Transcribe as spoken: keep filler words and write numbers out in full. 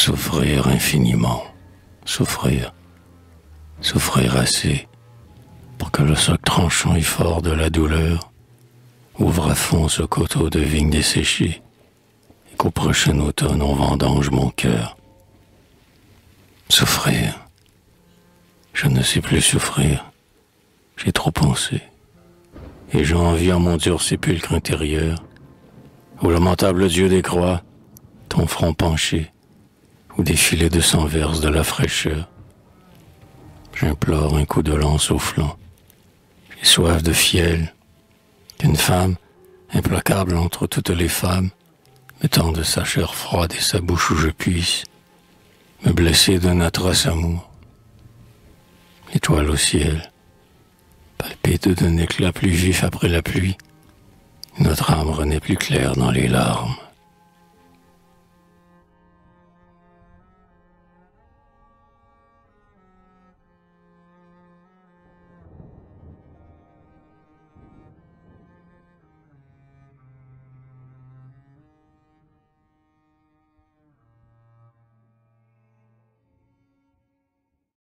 Souffrir infiniment, souffrir, souffrir assez pour que le soc tranchant et fort de la douleur ouvre à fond ce coteau de vignes desséchées et qu'au prochain automne on vendange mon cœur. Souffrir, je ne sais plus souffrir, j'ai trop pensé, et j'ai envie en mon dur sépulcre intérieur, où lamentable Dieu des croix, ton front penché, où des filets de sang versent de la fraîcheur. J'implore un coup de lance au flanc, j'ai soif de fiel, qu'une femme, implacable entre toutes les femmes, me tende sa chair froide et sa bouche où je puisse me blesser d'un atroce amour. Étoile au ciel, palpite d'un éclat plus vif après la pluie, notre âme renaît plus claire dans les larmes.